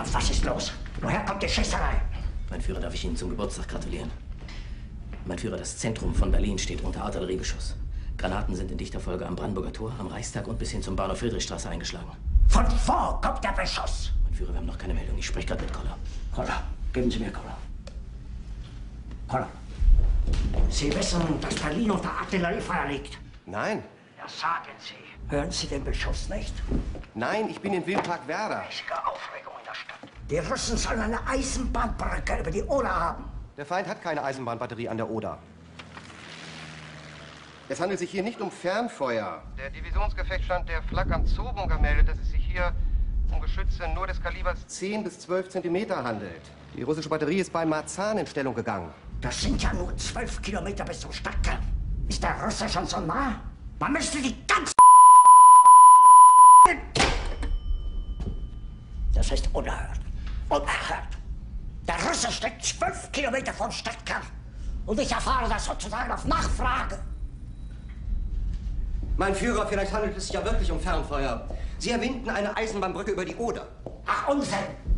Adolf, was ist los? Woher kommt die Schießerei? Mein Führer, darf ich Ihnen zum Geburtstag gratulieren? Mein Führer, das Zentrum von Berlin steht unter Artilleriebeschuss. Granaten sind in dichter Folge am Brandenburger Tor, am Reichstag und bis hin zum Bahnhof Friedrichstraße eingeschlagen. Von wo kommt der Beschuss? Mein Führer, wir haben noch keine Meldung. Ich spreche gerade mit Koller. Koller, geben Sie mir Koller. Koller, Sie wissen, dass Berlin unter Artilleriefeuer liegt? Nein. Ja, sagen Sie. Hören Sie den Beschuss nicht? Nein, ich bin in Wildpark Werder. Riesige Aufregung in der Stadt. Die Russen sollen eine Eisenbahnbrücke über die Oder haben. Der Feind hat keine Eisenbahnbatterie an der Oder. Es handelt sich hier nicht um Fernfeuer. Der Divisionsgefechtsstand der Flak am Zoobunker meldet, dass es sich hier um Geschütze nur des Kalibers 10 bis 12 Zentimeter handelt. Die russische Batterie ist bei Marzahn in Stellung gegangen. Das sind ja nur 12 Kilometer bis zum Stadtkern. Ist der Russe schon so nah? Man müsste die ganze... Das ist unerhört. Unerhört. Der Russe steckt 12 Kilometer vom Stadtkern. Und ich erfahre das sozusagen auf Nachfrage. Mein Führer, vielleicht handelt es sich ja wirklich um Fernfeuer. Sie erwähnten eine Eisenbahnbrücke über die Oder. Ach, Unsinn!